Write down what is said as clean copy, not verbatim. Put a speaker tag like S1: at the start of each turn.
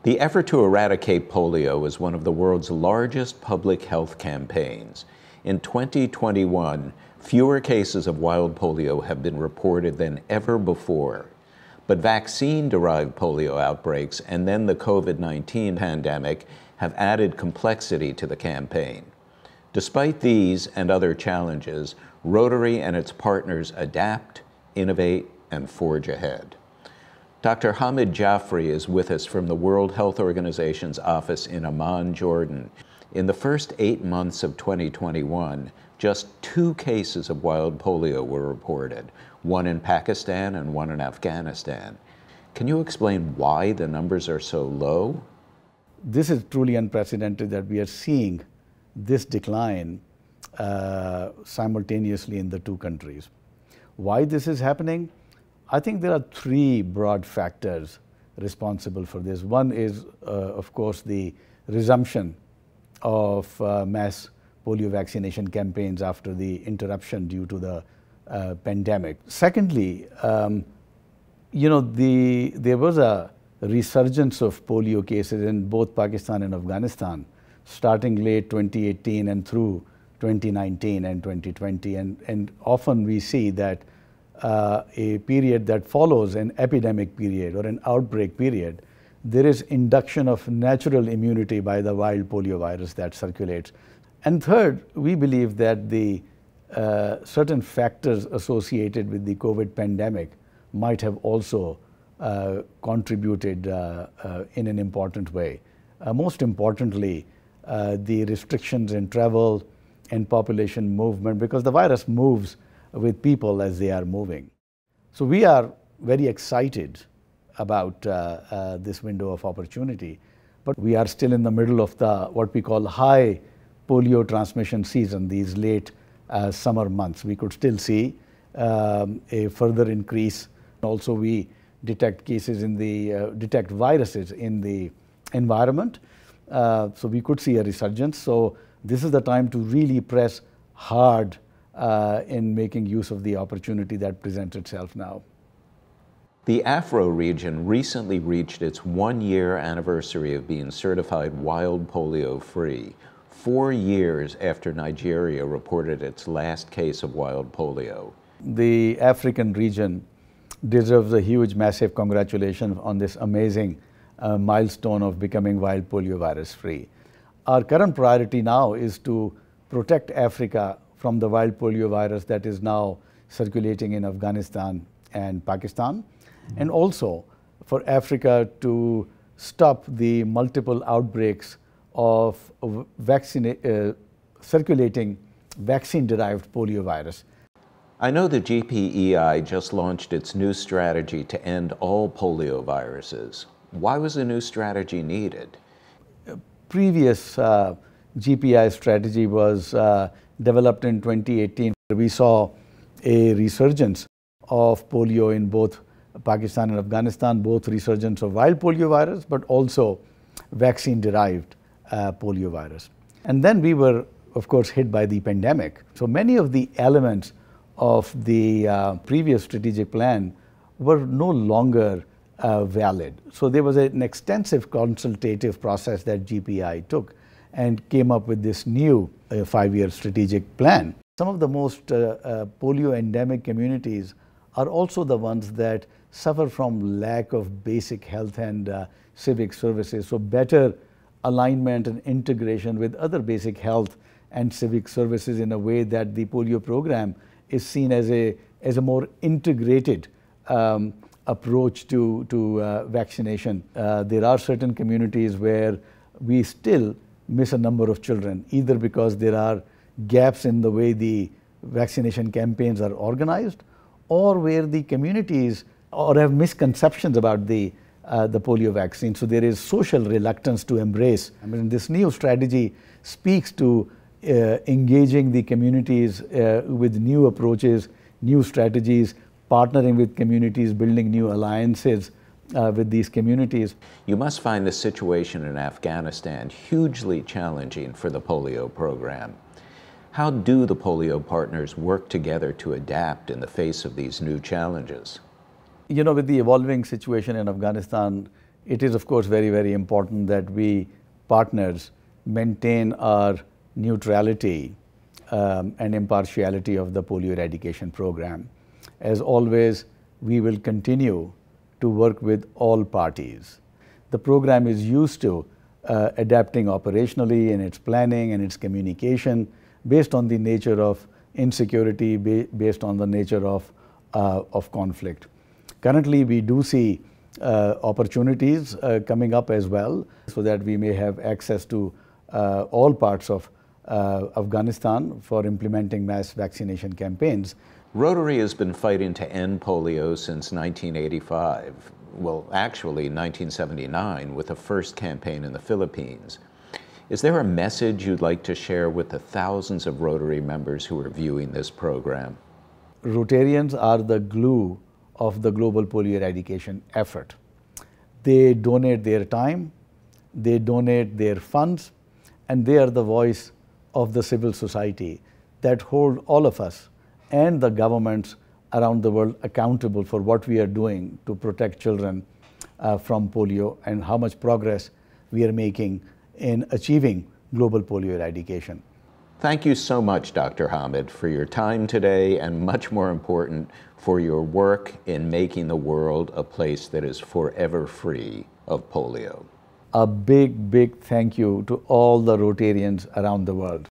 S1: The effort to eradicate polio is one of the world's largest public health campaigns. In 2021, fewer cases of wild polio have been reported than ever before. But vaccine-derived polio outbreaks and then the COVID-19 pandemic have added complexity to the campaign. Despite these and other challenges, Rotary and its partners adapt, innovate, and forge ahead. Dr. Hamid Jafari is with us from the World Health Organization's office in Amman, Jordan. In the first 8 months of 2021, just 2 cases of wild polio were reported, one in Pakistan and one in Afghanistan. Can you explain why the numbers are so low?
S2: This is truly unprecedented that we are seeing this decline simultaneously in the 2 countries. Why this is happening? I think there are 3 broad factors responsible for this. One is, of course, the resumption of mass polio vaccination campaigns after the interruption due to the pandemic. Secondly, there was a resurgence of polio cases in both Pakistan and Afghanistan, starting late 2018 and through 2019 and 2020. And often we see that a period that follows an epidemic period or an outbreak period, there is induction of natural immunity by the wild polio virus that circulates. And third, we believe that the certain factors associated with the COVID pandemic might have also contributed in an important way. Most importantly, the restrictions in travel and population movement, because the virus moves with people as they are moving. So we are very excited about this window of opportunity, but we are still in the middle of the what we call high polio transmission season, these late summer months. We could still see a further increase. Also, we detect cases in the detect viruses in the environment, so we could see a resurgence. So this is the time to really press hard in making use of the opportunity that presents itself now.
S1: The Afro region recently reached its 1-year anniversary of being certified wild polio free, 4 years after Nigeria reported its last case of wild polio.
S2: The African region deserves a huge, massive congratulations on this amazing milestone of becoming wild polio virus free. Our current priority now is to protect Africa from the wild polio virus that is now circulating in Afghanistan and Pakistan, and also for Africa to stop the multiple outbreaks of circulating vaccine-derived polio virus.
S1: I know the GPEI just launched its new strategy to end all polio viruses. Why was a new strategy needed?
S2: Previous GPI strategy was developed in 2018. We saw a resurgence of polio in both Pakistan and Afghanistan, both resurgence of wild polio virus, but also vaccine-derived polio virus. And then we were, of course, hit by the pandemic. So many of the elements of the previous strategic plan were no longer valid. So there was an extensive consultative process that GPI took and came up with this new 5-year strategic plan. Some of the most polio endemic communities are also the ones that suffer from lack of basic health and civic services. So better alignment and integration with other basic health and civic services in a way that the polio program is seen as a more integrated approach to vaccination. There are certain communities where we still miss a number of children, either because there are gaps in the way the vaccination campaigns are organized, or where the communities or have misconceptions about the polio vaccine. So there is social reluctance to embrace. I mean, this new strategy speaks to engaging the communities with new approaches, new strategies, partnering with communities, building new alliances with these communities.
S1: You must find the situation in Afghanistan hugely challenging for the polio program. How do the polio partners work together to adapt in the face of these new challenges?
S2: You know, with the evolving situation in Afghanistan, it is of course very, very important that we partners maintain our neutrality and impartiality of the polio eradication program. As always, we will continue to work with all parties. The program is used to adapting operationally in its planning and its communication based on the nature of insecurity, based on the nature of conflict. Currently, we do see opportunities coming up as well, so that we may have access to all parts of Afghanistan for implementing mass vaccination campaigns.
S1: Rotary has been fighting to end polio since 1985. Well, actually 1979 with the first campaign in the Philippines. Is there a message you'd like to share with the thousands of Rotary members who are viewing this program?
S2: Rotarians are the glue of the global polio eradication effort. They donate their time, they donate their funds, and they are the voice of the civil society that hold all of us and the governments around the world accountable for what we are doing to protect children from polio and how much progress we are making in achieving global polio eradication.
S1: Thank you so much, Dr. Hamid, for your time today, and much more important, for your work in making the world a place that is forever free of polio.
S2: A big, big thank you to all the Rotarians around the world.